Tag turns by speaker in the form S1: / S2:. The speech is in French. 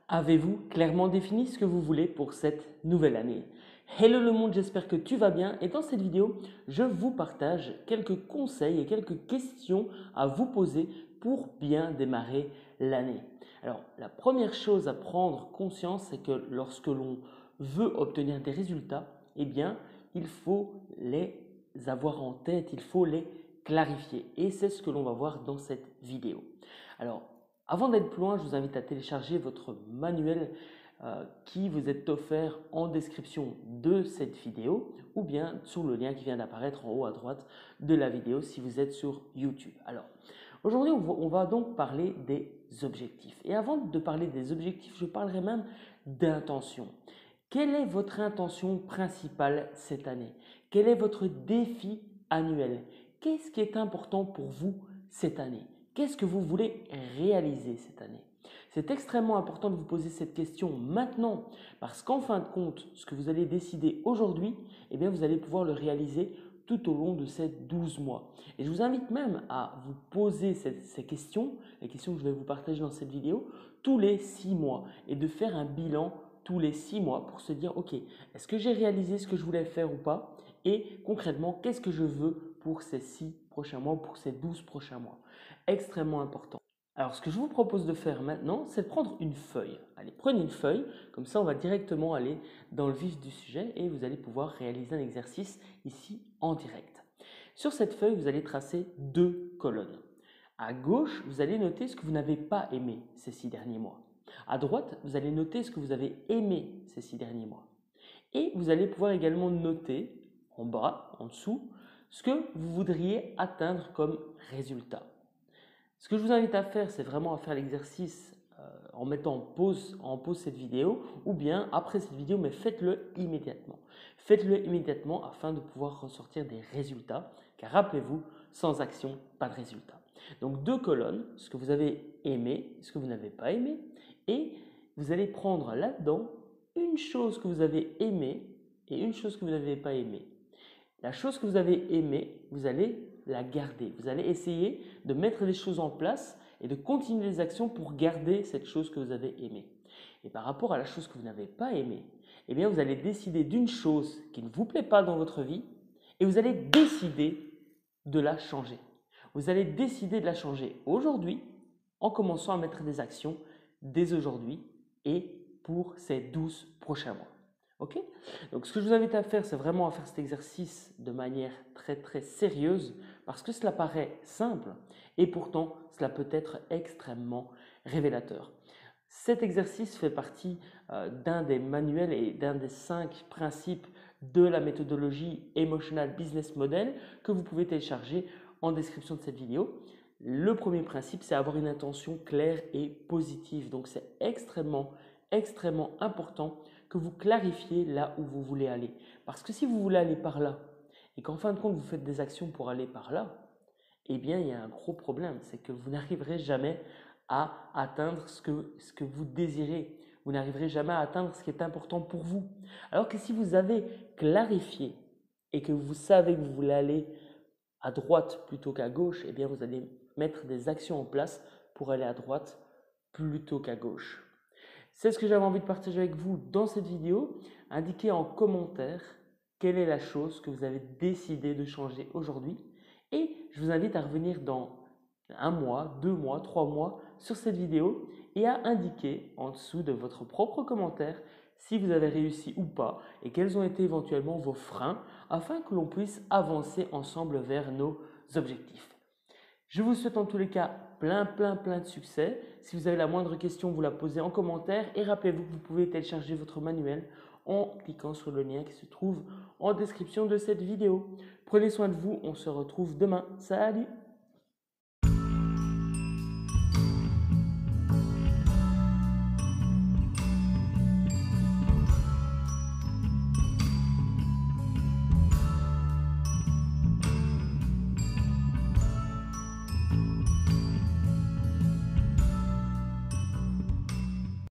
S1: Avez-vous clairement défini ce que vous voulez pour cette nouvelle année? Hello le monde, j'espère que tu vas bien et dans cette vidéo, je vous partage quelques conseils et quelques questions à vous poser pour bien démarrer l'année. Alors, la première chose à prendre conscience, c'est que lorsque l'on veut obtenir des résultats, eh bien, il faut les avoir en tête, il faut les clarifier et c'est ce que l'on va voir dans cette vidéo. Alors, avant d'aller plus loin, je vous invite à télécharger votre manuel qui vous est offert en description de cette vidéo ou bien sur le lien qui vient d'apparaître en haut à droite de la vidéo si vous êtes sur YouTube. Alors, aujourd'hui, on va donc parler des objectifs. Et avant de parler des objectifs, je parlerai même d'intention. Quelle est votre intention principale cette année? Quel est votre défi annuel? Qu'est-ce qui est important pour vous cette année? Qu'est-ce que vous voulez réaliser cette année? C'est extrêmement important de vous poser cette question maintenant parce qu'en fin de compte, ce que vous allez décider aujourd'hui, eh bien, vous allez pouvoir le réaliser tout au long de ces 12 mois. Et je vous invite même à vous poser ces questions, les questions que je vais vous partager dans cette vidéo, tous les 6 mois et de faire un bilan tous les 6 mois pour se dire, ok, est-ce que j'ai réalisé ce que je voulais faire ou pas? Et concrètement, qu'est-ce que je veux pour ces 6 prochains mois, pour ces 12 prochains mois? Extrêmement important. Alors, ce que je vous propose de faire maintenant, c'est de prendre une feuille. Allez, prenez une feuille, comme ça on va directement aller dans le vif du sujet et vous allez pouvoir réaliser un exercice ici en direct. Sur cette feuille, vous allez tracer deux colonnes. À gauche, vous allez noter ce que vous n'avez pas aimé ces 6 derniers mois. À droite, vous allez noter ce que vous avez aimé ces 6 derniers mois. Et vous allez pouvoir également noter en bas, en dessous, ce que vous voudriez atteindre comme résultat. Ce que je vous invite à faire, c'est vraiment à faire l'exercice en mettant en pause cette vidéo ou bien après cette vidéo, mais faites-le immédiatement. Faites-le immédiatement afin de pouvoir ressortir des résultats, car rappelez-vous, sans action, pas de résultat. Donc deux colonnes, ce que vous avez aimé, ce que vous n'avez pas aimé, et vous allez prendre là-dedans une chose que vous avez aimée et une chose que vous n'avez pas aimée. La chose que vous avez aimée, vous allez la garder. Vous allez essayer de mettre des choses en place et de continuer les actions pour garder cette chose que vous avez aimée. Et par rapport à la chose que vous n'avez pas aimée, eh bien vous allez décider d'une chose qui ne vous plaît pas dans votre vie et vous allez décider de la changer. Vous allez décider de la changer aujourd'hui en commençant à mettre des actions dès aujourd'hui et pour ces 12 prochains mois. Ok? Donc, ce que je vous invite à faire, c'est vraiment à faire cet exercice de manière très sérieuse parce que cela paraît simple et pourtant cela peut être extrêmement révélateur. Cet exercice fait partie d'un des manuels et d'un des 5 principes de la méthodologie Emotional Business Model que vous pouvez télécharger en description de cette vidéo. Le premier principe, c'est avoir une intention claire et positive. Donc, c'est extrêmement important que vous clarifiez là où vous voulez aller. Parce que si vous voulez aller par là et qu'en fin de compte, vous faites des actions pour aller par là, eh bien, il y a un gros problème. C'est que vous n'arriverez jamais à atteindre ce que vous désirez. Vous n'arriverez jamais à atteindre ce qui est important pour vous. Alors que si vous avez clarifié et que vous savez que vous voulez aller à droite plutôt qu'à gauche, eh bien, vous allez mettre des actions en place pour aller à droite plutôt qu'à gauche. C'est ce que j'avais envie de partager avec vous dans cette vidéo. Indiquez en commentaire quelle est la chose que vous avez décidé de changer aujourd'hui. Et je vous invite à revenir dans 1 mois, 2 mois, 3 mois sur cette vidéo et à indiquer en dessous de votre propre commentaire si vous avez réussi ou pas et quels ont été éventuellement vos freins afin que l'on puisse avancer ensemble vers nos objectifs. Je vous souhaite en tous les cas plein de succès. Si vous avez la moindre question, vous la posez en commentaire et rappelez-vous que vous pouvez télécharger votre manuel en cliquant sur le lien qui se trouve en description de cette vidéo. Prenez soin de vous, on se retrouve demain. Salut!